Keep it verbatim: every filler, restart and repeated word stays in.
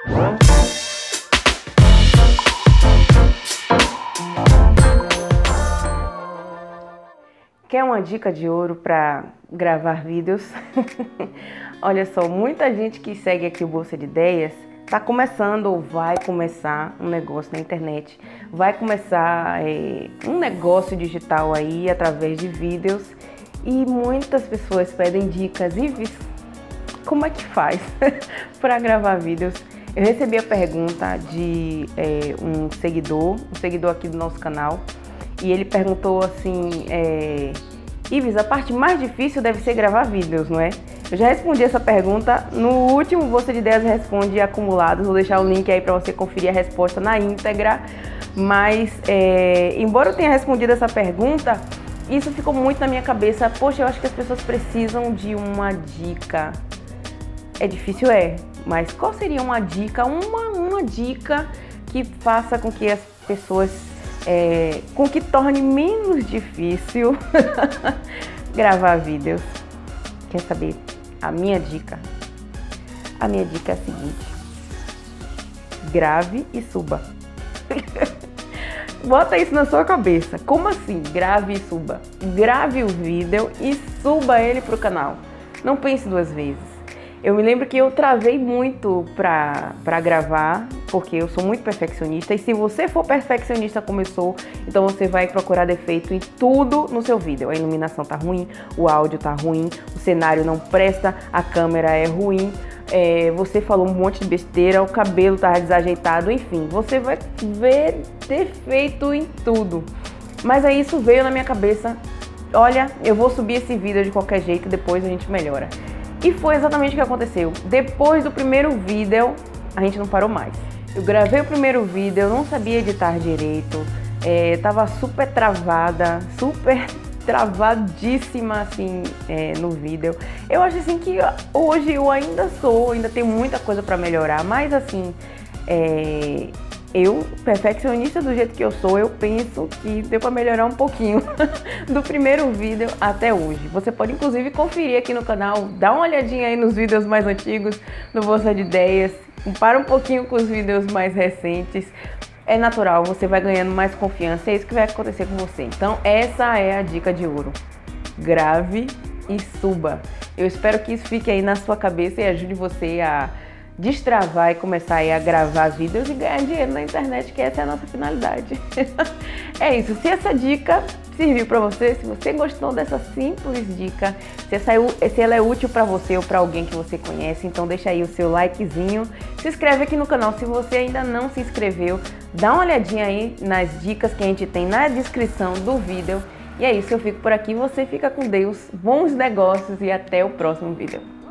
Quer uma dica de ouro para gravar vídeos? Olha só, muita gente que segue aqui o Bolsa de Ideias está começando ou vai começar um negócio na internet. Vai começar é, um negócio digital aí através de vídeos e muitas pessoas pedem dicas. E como é que faz para gravar vídeos? Eu recebi a pergunta de é, um seguidor, um seguidor aqui do nosso canal. E ele perguntou assim, é, Ives, a parte mais difícil deve ser gravar vídeos, não é? Eu já respondi essa pergunta no último Bolsa de Ideias Responde Acumulados. Vou deixar o link aí para você conferir a resposta na íntegra. Mas, é, embora eu tenha respondido essa pergunta, isso ficou muito na minha cabeça. Poxa, eu acho que as pessoas precisam de uma dica. É difícil, é, mas qual seria uma dica, uma, uma dica que faça com que as pessoas... É, com que torne menos difícil gravar vídeos? Quer saber? A minha dica? A minha dica é a seguinte: grave e suba. Bota isso na sua cabeça. Como assim? Grave e suba. Grave o vídeo e suba ele para o canal. Não pense duas vezes. Eu me lembro que eu travei muito pra, pra gravar, porque eu sou muito perfeccionista. E se você for perfeccionista como eu sou, então você vai procurar defeito em tudo no seu vídeo. A iluminação tá ruim, o áudio tá ruim, o cenário não presta, a câmera é ruim, é, você falou um monte de besteira, o cabelo tá desajeitado, enfim. Você vai ver defeito em tudo. Mas aí isso veio na minha cabeça. Olha, eu vou subir esse vídeo de qualquer jeito, depois a gente melhora. E foi exatamente o que aconteceu. Depois do primeiro vídeo, a gente não parou mais. Eu gravei o primeiro vídeo, eu não sabia editar direito, é, tava super travada, super travadíssima assim é, no vídeo. Eu acho assim que hoje eu ainda sou, ainda tenho muita coisa para melhorar, mas assim, é, eu, perfeccionista do jeito que eu sou, eu penso que deu para melhorar um pouquinho do primeiro vídeo até hoje. Você pode inclusive conferir aqui no canal, dá uma olhadinha aí nos vídeos mais antigos do Bolsa de Ideias, compara um pouquinho com os vídeos mais recentes. É natural, você vai ganhando mais confiança, é isso que vai acontecer com você. Então essa é a dica de ouro: grave e suba. Eu espero que isso fique aí na sua cabeça e ajude você a destravar e começar aí a gravar vídeos e ganhar dinheiro na internet, que essa é a nossa finalidade. É isso, se essa dica serviu para você, se você gostou dessa simples dica, se, essa, se ela é útil para você ou para alguém que você conhece, então deixa aí o seu likezinho, se inscreve aqui no canal se você ainda não se inscreveu, dá uma olhadinha aí nas dicas que a gente tem na descrição do vídeo. E é isso, eu fico por aqui, você fica com Deus, bons negócios e até o próximo vídeo.